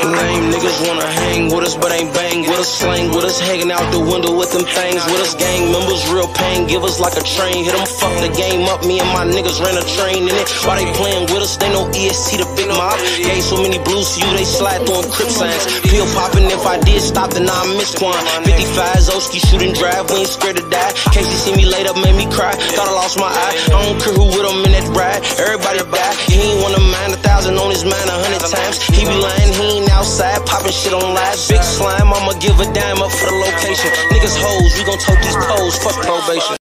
Lame niggas wanna hang with us, but ain't bang with us. Slang with us, hanging out the window with them things with us. Gang members, real pain, give us like a train. Hit them, fuck the game up. Me and my niggas ran a train in it. While they playing with us, they know EST the big mob. Gave so many blues to you, they slide through crip signs. Pill popping, if I did stop, then I miss Quan. 55 Zoski shooting drive, we ain't scared to die. Casey see me laid up, made me cry. Thought I lost my eye. I don't care who with him in that ride. Everybody die. He ain't wanna mind 1,000 on his mind 100 times. He be lying, he ain't outside, popping shit on live. Big slime, I'ma give a dime up for the location. Niggas hoes, we gon' tote these poles, fuck probation.